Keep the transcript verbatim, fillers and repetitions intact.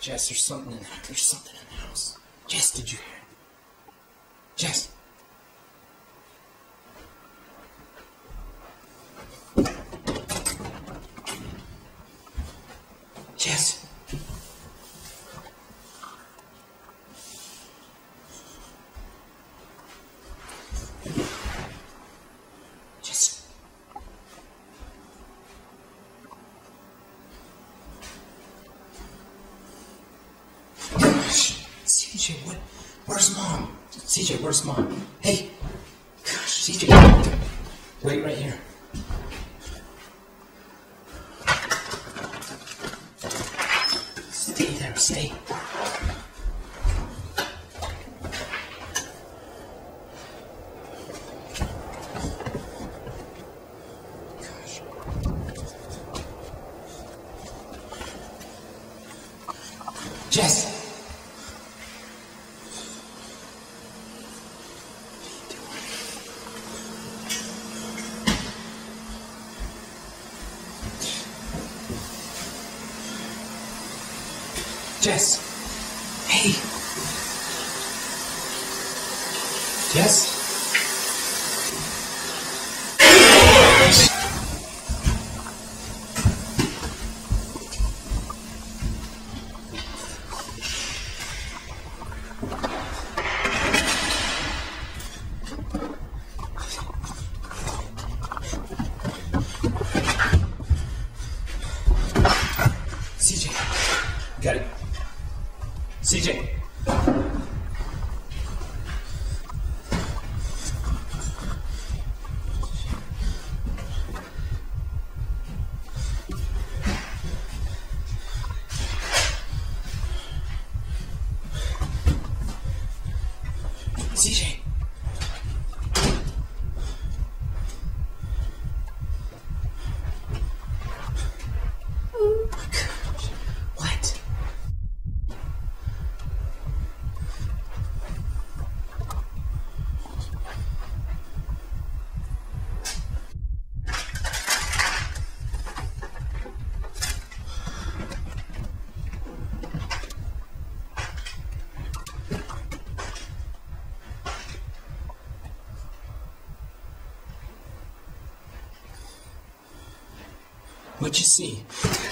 Jess, there's something in there's something in the house. Jess, did you hear it? Jess. Jess. Jess. C J, what? Where's Mom? C J, where's Mom? Hey! Gosh, C J. Wait right here. Stay there, stay. Gosh. Jess! Jess! Hey! Jess? C J, got it. C J. C J. Oh my gosh. What? What'd you see?